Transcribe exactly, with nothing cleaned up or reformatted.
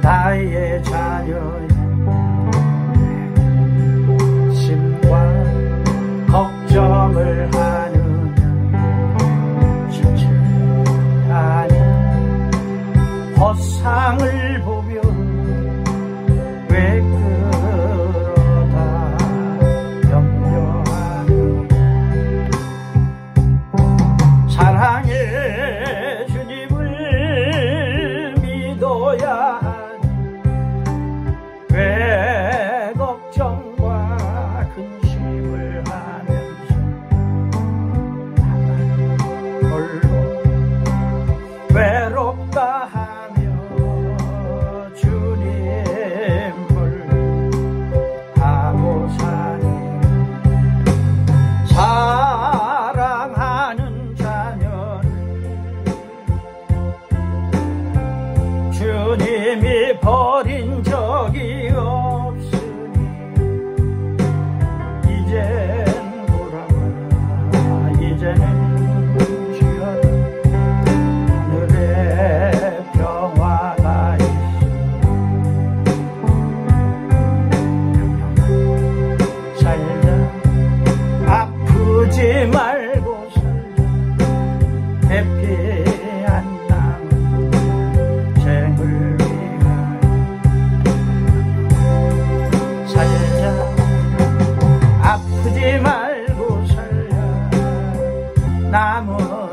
나의 자녀의 심과 걱정을 하느냐 주체 아니 허상을 보며 왜 그러다 염려하느냐 사랑의 주님을 믿어야 하니 왜 걱정과 근심을 하면서 나만 홀로 외롭다 하며 주님을 하고 사니 사랑하는 자녀를 주님이 버린 적이 없으니 이젠 돌아와 이제는 쉬어라 하늘에 평화가 있어 살자 아프지 말고 살자 회피한 땅은 생을 위하여 살자 아프지 말고 살자 남은